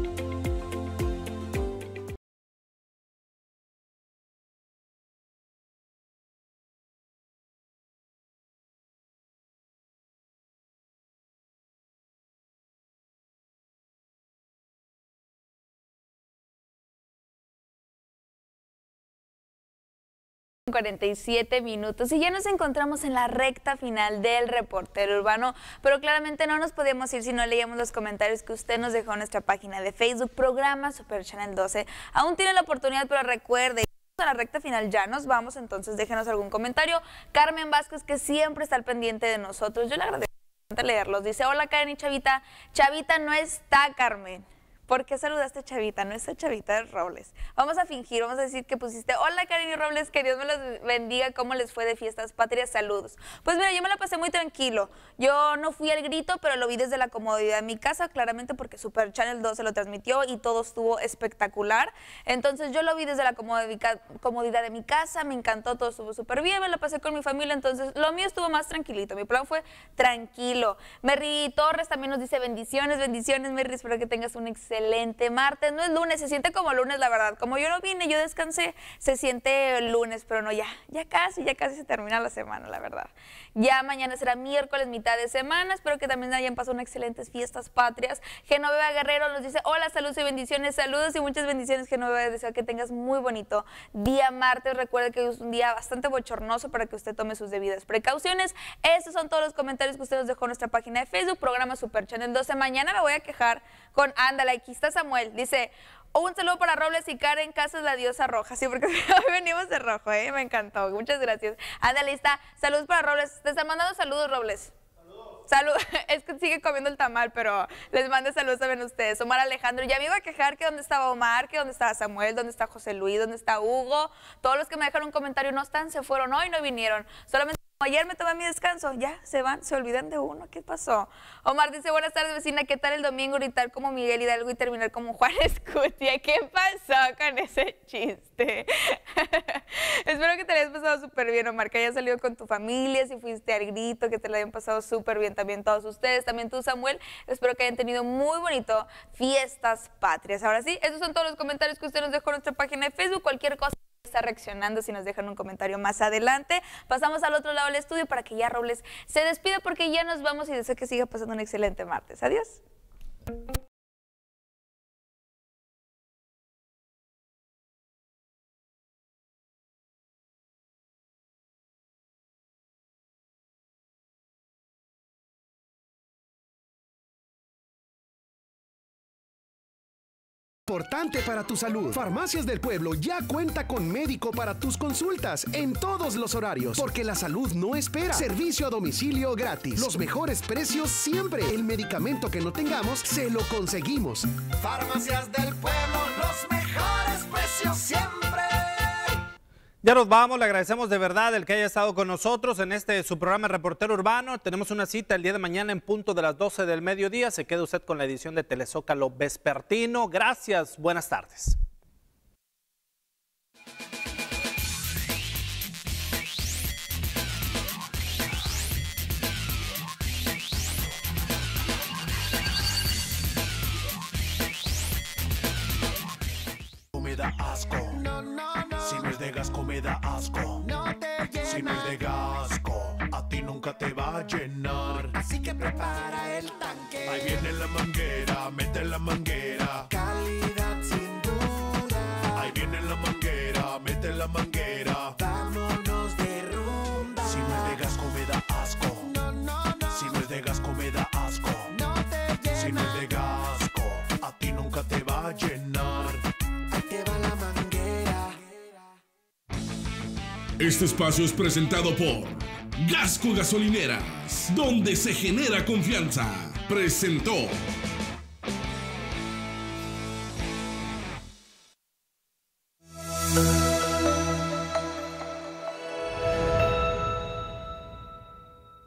Con 47 minutos y ya nos encontramos en la recta final del reportero urbano, pero claramente no nos podíamos ir si no leíamos los comentarios que usted nos dejó en nuestra página de Facebook, programa Super Channel 12. Aún tiene la oportunidad, pero recuerde, a la recta final ya nos vamos, entonces déjenos algún comentario. Carmen Vázquez, que siempre está al pendiente de nosotros, yo le agradezco leerlos. Dice: hola Karen y Chavita. Chavita no está, Carmen. ¿Por qué saludaste a Chavita? No es a Chavita de Robles. Vamos a fingir, vamos a decir que pusiste: hola Karen y Robles, que Dios me los bendiga, ¿cómo les fue de fiestas patrias? Saludos. Pues mira, yo me la pasé muy tranquilo. Yo no fui al grito, pero lo vi desde la comodidad de mi casa, claramente porque Super Channel 12 lo transmitió y todo estuvo espectacular. Entonces yo lo vi desde la comodidad de mi casa, me encantó, todo estuvo súper bien, me la pasé con mi familia, entonces lo mío estuvo más tranquilito, mi plan fue tranquilo. Merry Torres también nos dice: bendiciones, bendiciones Merry, espero que tengas un excelente martes. No es lunes, se siente como lunes, la verdad. Como yo no vine, yo descansé, se siente lunes, pero no, ya casi se termina la semana, la verdad. Ya mañana será miércoles, mitad de semana. Espero que también hayan pasado unas excelentes fiestas patrias. Genoveva Guerrero nos dice: hola, saludos y bendiciones. Saludos y muchas bendiciones, Genoveva. Deseo que tengas muy bonito día martes. Recuerde que es un día bastante bochornoso para que usted tome sus debidas precauciones. Estos son todos los comentarios que usted nos dejó en nuestra página de Facebook, programa Super Channel 12. Mañana me voy a quejar con ándale. Aquí está Samuel, dice: un saludo para Robles y Karen Casas, la diosa roja. Sí, porque hoy venimos de rojo, me encantó. Muchas gracias. Ándale, está. Saludos para Robles. Te están mandando saludos, Robles. Salud, es que sigue comiendo el tamal, pero les mando saludos también a ustedes. Omar Alejandro, ya me iba a quejar que dónde estaba Omar, que dónde estaba Samuel, dónde está José Luis, dónde está Hugo. Todos los que me dejaron un comentario no están, se fueron hoy, no vinieron. Solamente ayer me tomé mi descanso, ya se van, se olvidan de uno. ¿Qué pasó? Omar dice: buenas tardes, vecina, ¿qué tal el domingo? Gritar como Miguel Hidalgo y terminar como Juan Escutia. ¿Qué pasó con ese chiste? Espero que te hayas pasado súper bien, Omar, que hayas salido con tu familia, si fuiste al grito, que te lo hayan pasado súper bien también todos ustedes, también tú, Samuel. Espero que hayan tenido muy bonito fiestas patrias. Ahora sí, esos son todos los comentarios que usted nos dejó en nuestra página de Facebook. Cualquier cosa está reaccionando si nos dejan un comentario más adelante. Pasamos al otro lado del estudio para que ya Robles se despida, porque ya nos vamos y deseo que siga pasando un excelente martes. Adiós. Importante para tu salud. Farmacias del Pueblo ya cuenta con médico para tus consultas en todos los horarios, porque la salud no espera. Servicio a domicilio gratis. Los mejores precios siempre. El medicamento que no tengamos, se lo conseguimos. Farmacias del Pueblo, los mejores precios siempre. Ya nos vamos, le agradecemos de verdad el que haya estado con nosotros en su programa Reportero Urbano. Tenemos una cita el día de mañana en punto de las 12 del mediodía. Se queda usted con la edición de Telezócalo Vespertino. Gracias, buenas tardes. Me da asco. Si no es de Gasco me da asco. Si no es de Gasco, a ti nunca te va a llenar. Así que prepara el tanque. Ahí viene la manguera, mete la manguera. Calidad sin duda. Ahí viene la manguera, mete la manguera. Vámonos de rumba. Si no es de Gasco me da asco. Si no es de Gasco me da asco. Si no es de Gasco, a ti nunca te va a llenar. La manguera. Este espacio es presentado por Gasco Gasolineras, donde se genera confianza. Presentó